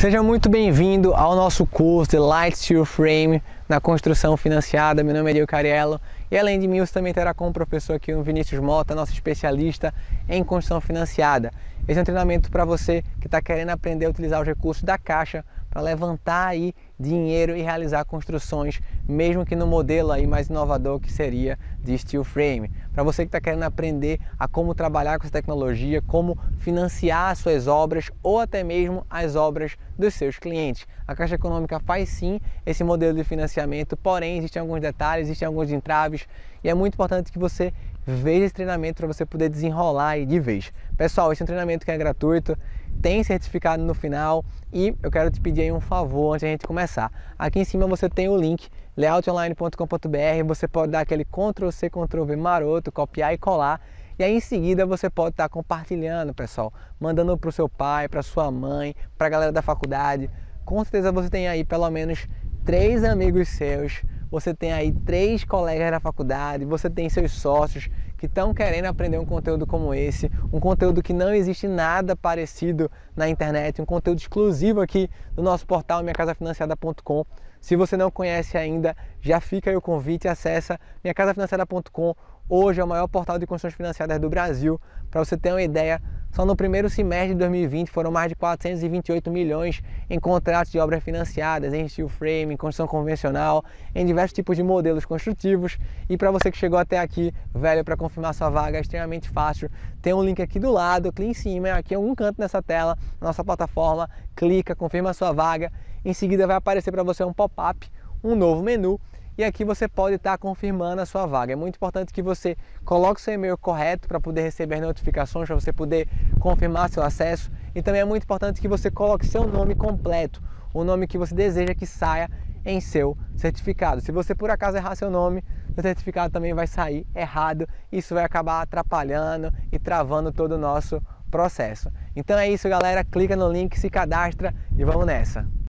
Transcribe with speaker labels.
Speaker 1: Seja muito bem-vindo ao nosso curso de Light Steel Frame na construção financiada. Meu nome é Diego Cariello e além de mim você também terá como professor aqui o Vinícius Mota, nosso especialista em construção financiada. Esse é um treinamento para você que está querendo aprender a utilizar os recursos da Caixa para levantar aí dinheiro e realizar construções, mesmo que no modelo aí mais inovador que seria de steel frame. Para você que está querendo aprender a como trabalhar com essa tecnologia, como financiar as suas obras ou até mesmo as obras dos seus clientes. A Caixa Econômica faz sim esse modelo de financiamento, porém existem alguns detalhes, existem alguns entraves e é muito importante que você veja esse treinamento para você poder desenrolar aí de vez. Pessoal, esse é um treinamento que é gratuito, tem certificado no final e eu quero te pedir aí um favor antes de a gente começar. Aqui em cima você tem o link layoutonline.com.br, você pode dar aquele Ctrl+C, Ctrl+V maroto, copiar e colar e aí em seguida você pode estar compartilhando, pessoal, mandando para o seu pai, para sua mãe, para a galera da faculdade. Com certeza você tem aí pelo menos 3 amigos seus, você tem aí 3 colegas da faculdade, você tem seus sócios que estão querendo aprender um conteúdo como esse, um conteúdo que não existe nada parecido na internet, um conteúdo exclusivo aqui do nosso portal minhacasafinanciada.com. Se você não conhece ainda, já fica aí o convite, acessa minhacasafinanciada.com. Hoje é o maior portal de construções financiadas do Brasil. Para você ter uma ideia, só no primeiro semestre de 2020 foram mais de 428 milhões em contratos de obras financiadas, em steel frame, em construção convencional, em diversos tipos de modelos construtivos. E para você que chegou até aqui, velho, para confirmar sua vaga é extremamente fácil. Tem um link aqui do lado, aqui em cima, aqui em algum canto nessa tela, na nossa plataforma, clica, confirma sua vaga. Em seguida vai aparecer para você um pop-up, um novo menu. E aqui você pode estar confirmando a sua vaga. É muito importante que você coloque seu e-mail correto para poder receber notificações, para você poder confirmar seu acesso. E também é muito importante que você coloque seu nome completo, o nome que você deseja que saia em seu certificado. Se você por acaso errar seu nome, o certificado também vai sair errado. Isso vai acabar atrapalhando e travando todo o nosso processo. Então é isso, galera. Clica no link, se cadastra e vamos nessa.